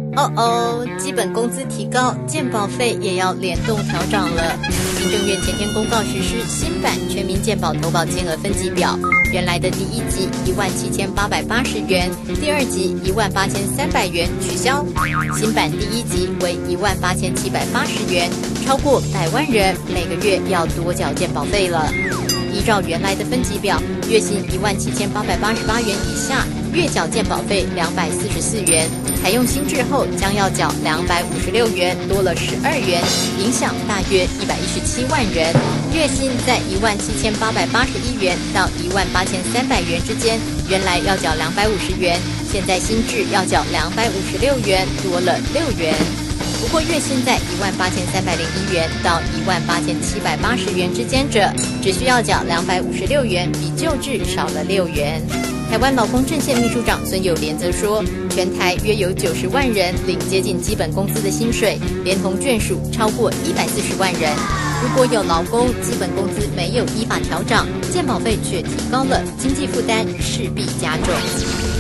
基本工资提高，健保费也要联动调涨了。行政院前天公告实施新版全民健保投保金额分级表，原来的第一级17880元，第二级18300元取消，新版第一级为18780元，超过100万人每个月要多缴健保费了。依照原来的分级表，月薪17888元以下，月缴健保费244元，采用新制后将要缴256元，多了12元，影响大约117万人。月薪在17881元到18300元之间，原来要缴250元，现在新制要缴256元，多了6元。不过月薪在18301元到18780元之间者，只需要缴256元，比旧制少了6元。台湾劳工阵线秘书长孙友莲则说，全台约有90万人领接近基本工资的薪水，连同眷属超过140万人。如果有劳工基本工资没有依法调涨，健保费却提高了，经济负担势必加重。